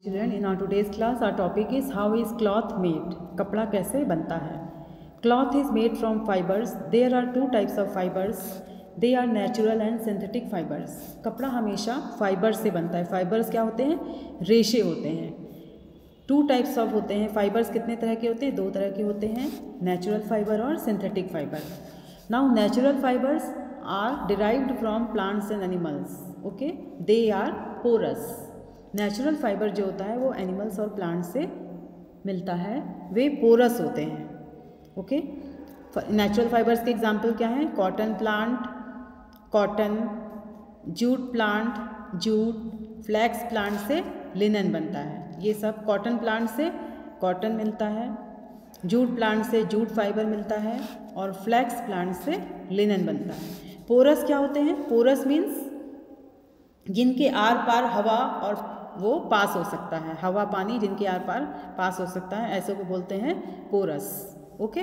Children, in our today's class, our topic is how is cloth made? कपड़ा कैसे बनता है? Cloth is made from fibers. There are two types of fibers. They are natural and synthetic fibers. कपड़ा हमेशा fibre से बनता है. Fibres क्या होते हैं? रेशे होते हैं. टू टाइप्स ऑफ होते हैं. फाइबर्स कितने तरह के होते हैं? दो तरह के होते हैं, नेचुरल फाइबर और synthetic fibre. Now natural fibres are derived from plants and animals. Okay, they are porous. Natural fibre जो होता है वो एनिमल्स और प्लांट्स से मिलता है, वे पोरस होते हैं. ओके, नेचुरल फाइबर्स के एग्जांपल क्या हैं? Cotton plant, cotton, jute plant, jute, flax plant से लिनन बनता है. ये सब कॉटन प्लांट से कॉटन मिलता है, जूट प्लांट से जूट फाइबर मिलता है और फ्लैक्स प्लांट से लिनन बनता है. पोरस क्या होते हैं? पोरस मीन्स जिनके आर पार हवा और वो पास हो सकता है, हवा पानी जिनके आर पार पास हो सकता है, ऐसे को बोलते हैं porous. Okay,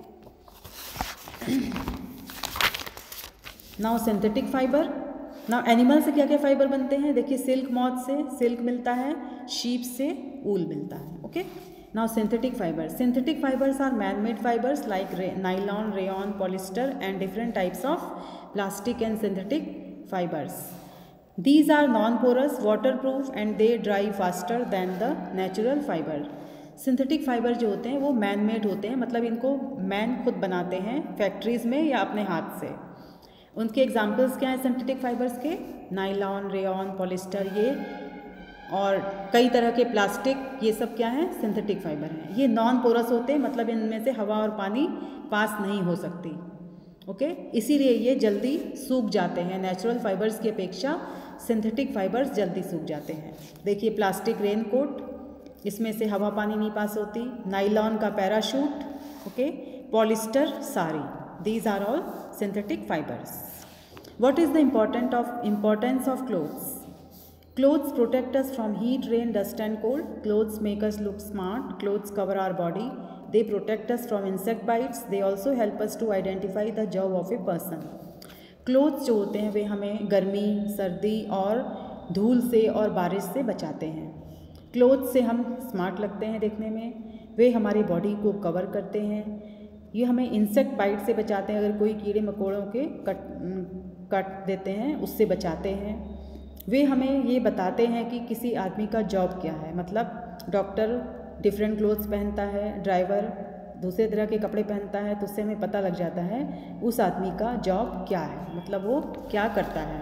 now synthetic fibre. Now animal से क्या क्या फाइबर बनते हैं? देखिए, सिल्क मॉथ से सिल्क मिलता है, शीप से ऊल मिलता है. Okay, now synthetic fibre. Synthetic fibres are man made fibres like nylon, rayon, polyester and different types of plastic and synthetic fibres. These are non-porous, waterproof and they dry faster than the natural fiber. Synthetic fibre जो होते हैं वो man made होते हैं, मतलब इनको man खुद बनाते हैं फैक्ट्रीज़ में या अपने हाथ से. उनके एग्जांपल्स क्या हैं सिंथेटिक फाइबर्स के? नाइलॉन, रेयॉन, पॉलिस्टर, ये और कई तरह के प्लास्टिक, ये सब क्या हैं? सिंथेटिक फाइबर हैं. ये नॉन पोरस होते हैं, मतलब इनमें से हवा और पानी पास नहीं हो सकती. ओके, इसीलिए ये जल्दी सूख जाते हैं. नेचुरल फाइबर्स की अपेक्षा सिंथेटिक फाइबर्स जल्दी सूख जाते हैं. देखिए, प्लास्टिक रेनकोट, इसमें से हवा पानी नहीं पास होती. नाइलॉन का parachute, okay, polyester sari, these are all synthetic fibres. What is the importance of clothes? Clothes protect us from heat, rain, dust and cold. Clothes make us look smart. Clothes cover our body. They protect us from insect bites. They also help us to identify the job of a person. Clothes जो होते हैं वे हमें गर्मी, सर्दी और धूल से और बारिश से बचाते हैं. क्लोथ्स से हम स्मार्ट लगते हैं देखने में. वे हमारी बॉडी को कवर करते हैं. ये हमें इंसेक्ट बाइट से बचाते हैं. अगर कोई कीड़े मकोड़ों के कट देते हैं उससे बचाते हैं. वे हमें ये बताते हैं कि किसी आदमी का जॉब क्या है, मतलब डॉक्टर डिफरेंट क्लोथ्स पहनता है, ड्राइवर दूसरे तरह के कपड़े पहनता है, तो उससे हमें पता लग जाता है उस आदमी का जॉब क्या है, मतलब वो क्या करता है.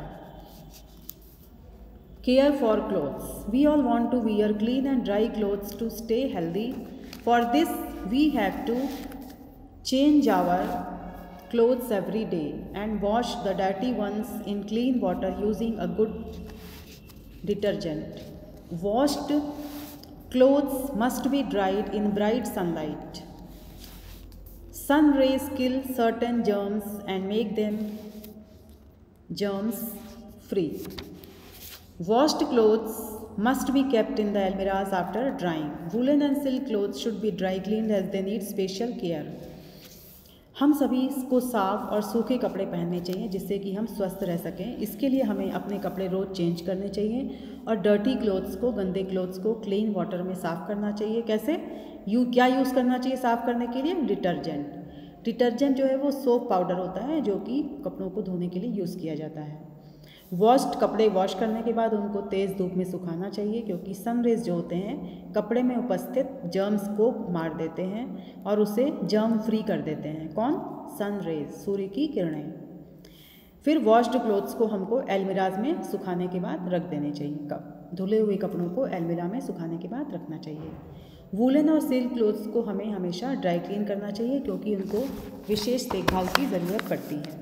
Care for clothes. We all want to wear clean and dry clothes to stay healthy. For this we have to change our clothes every day and wash the dirty ones in clean water using a good detergent. Washed clothes must be dried in bright sunlight. Sun rays kill certain germs and make them germs free. Washed clothes must be kept in the almirahs after drying. Woolen and silk clothes should be dry cleaned as they need special care. हम सभी को साफ़ और सूखे कपड़े पहनने चाहिए जिससे कि हम स्वस्थ रह सकें. इसके लिए हमें अपने कपड़े रोज़ चेंज करने चाहिए और डर्टी क्लोथ्स को, गंदे क्लोथ्स को क्लीन वाटर में साफ़ करना चाहिए. कैसे? क्या यूज़ करना चाहिए साफ़ करने के लिए? डिटर्जेंट. डिटर्जेंट जो है वो सोप पाउडर होता है जो कि कपड़ों को धोने के लिए यूज़ किया जाता है. वॉश्ड कपड़े वॉश करने के बाद उनको तेज़ धूप में सुखाना चाहिए, क्योंकि सन रेज जो होते हैं कपड़े में उपस्थित जर्म्स को मार देते हैं और उसे जर्म फ्री कर देते हैं. कौन? सन रेज, सूर्य की किरणें. फिर वॉश्ड क्लोथ्स को हमको एलमिराज में सुखाने के बाद रख देने चाहिए. धुले हुए कपड़ों को एलमिरा में सुखाने के बाद रखना चाहिए. वूलन और सिल्क क्लोथ्स को हमें हमेशा ड्राई क्लीन करना चाहिए, क्योंकि उनको विशेष देखभाल की ज़रूरत पड़ती है.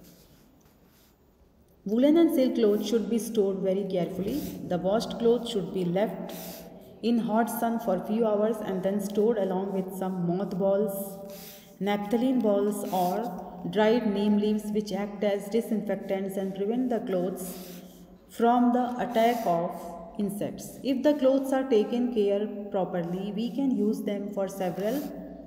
Woolen and silk clothes should be stored very carefully. The washed clothes should be left in hot sun for few hours and then stored along with some mothballs, naphthalene balls or dried neem leaves, which act as disinfectants and prevent the clothes from the attack of insects. If the clothes are taken care properly, we can use them for several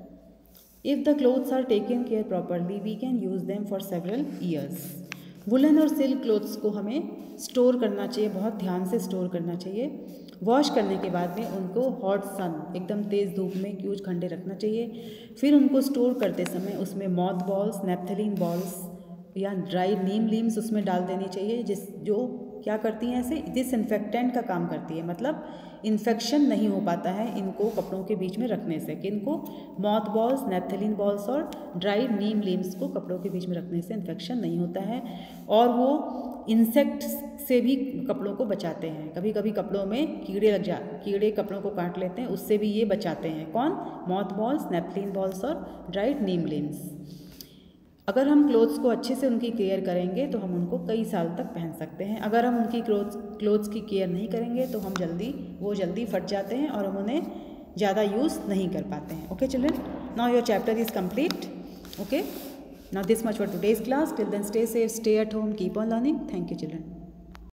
years. Woollen और silk clothes को हमें store करना चाहिए, बहुत ध्यान से store करना चाहिए वॉश करने के बाद में उनको हॉट सन, एकदम तेज़ धूप में यूज ठंडे रखना चाहिए। फिर उनको स्टोर करते समय उसमें मॉथ बॉल्स, नेप्थलीन बॉल्स या ड्राई नीम लीम्स उसमें डाल देनी चाहिए, जो क्या करती हैं, ऐसे डिसइंफेक्टेंट का काम करती है। मतलब इन्फेक्शन नहीं हो पाता है इनको कपड़ों के बीच में रखने से। किनको? मॉथ बॉल्स, नेप्थलीन बॉल्स और ड्राई नीम लीम्स को कपड़ों के बीच में रखने से इन्फेक्शन नहीं होता है। और वो इंसेक्ट से भी कपड़ों को बचाते हैं। कभी कभी कपड़ों में कीड़े कपड़ों को काट लेते हैं, उससे भी ये बचाते हैं। कौन? मॉथ बॉल्स, नेप्थलीन बॉल्स और ड्राइड नीम लीम्स। अगर हम क्लोथ्स को अच्छे से उनकी केयर करेंगे तो हम उनको कई साल तक पहन सकते हैं। अगर हम उनकी क्लोथ्स की केयर नहीं करेंगे तो वो जल्दी फट जाते हैं और हम उन्हें ज़्यादा यूज़ नहीं कर पाते हैं। Okay children, now your chapter is complete. Okay, now this much for today's class. Till then stay safe, stay at home, keep on learning. Thank you children.